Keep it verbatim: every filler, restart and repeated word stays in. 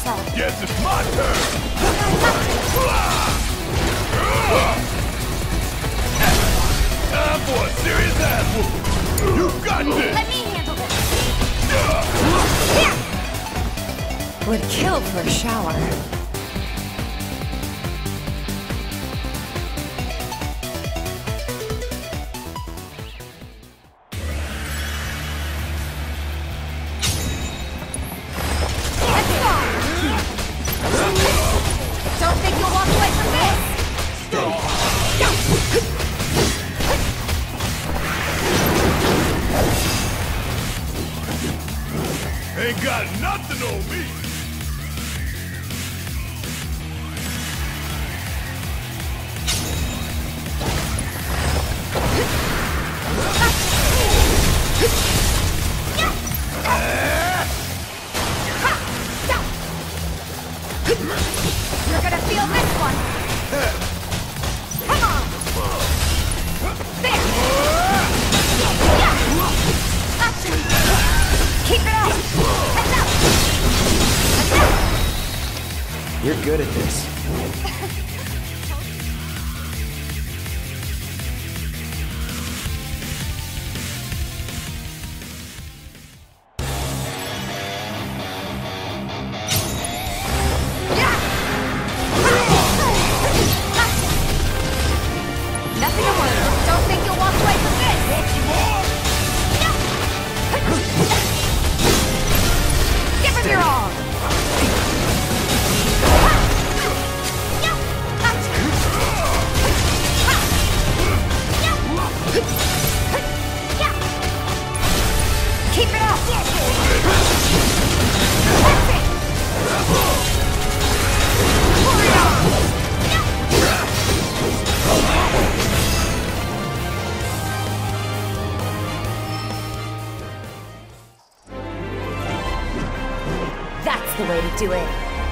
yourself. Guess it's my turn! Time for a serious ass whooping! You got this! Let me handle this. Would kill for a shower. Don't think you'll walk away from this. Ain't got nothing on me! You're gonna feel this one. Come on. There. Action. Keep it up. Enough. You're good at this. Nothing to worry. Don't think you'll walk away from this. Give him your all. Keep it up. That's it. Pull it on. That's the way to do it.